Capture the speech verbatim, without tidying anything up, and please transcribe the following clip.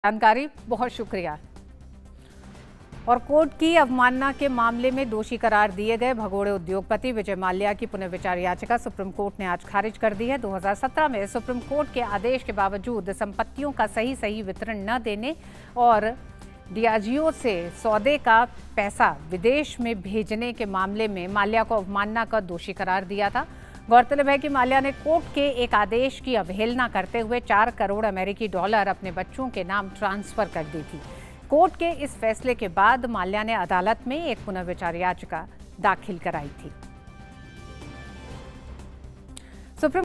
जानकारी बहुत शुक्रिया। और कोर्ट की अवमानना के मामले में दोषी करार दिए गए भगोड़े उद्योगपति विजय माल्या की पुनर्विचार याचिका सुप्रीम कोर्ट ने आज खारिज कर दी है। दो हज़ार सत्रह में सुप्रीम कोर्ट के आदेश के बावजूद संपत्तियों का सही सही वितरण न देने और डियाजियो से सौदे का पैसा विदेश में भेजने के मामले में माल्या को अवमानना का दोषी करार दिया था। गौरतलब है कि माल्या ने कोर्ट के एक आदेश की अवहेलना करते हुए चार करोड़ अमेरिकी डॉलर अपने बच्चों के नाम ट्रांसफर कर दी थी। कोर्ट के इस फैसले के बाद माल्या ने अदालत में एक पुनर्विचार याचिका दाखिल कराई थी।